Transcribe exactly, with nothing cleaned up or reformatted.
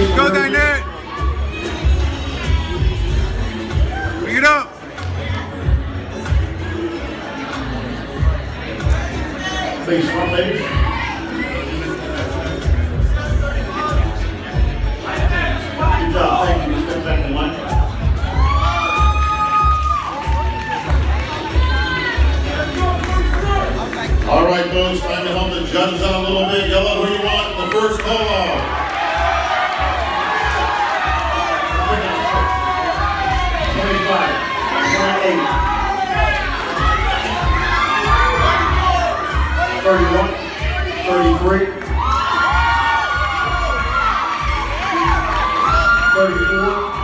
Let's go, Dinette. Bring it up. Face front, ladies. Good job, thank you. Step back in line. All right, folks, time to help the judges out a little bit. Yell out who you want the first call out. twenty-five, twenty-eight, thirty-one, thirty-three, thirty-four,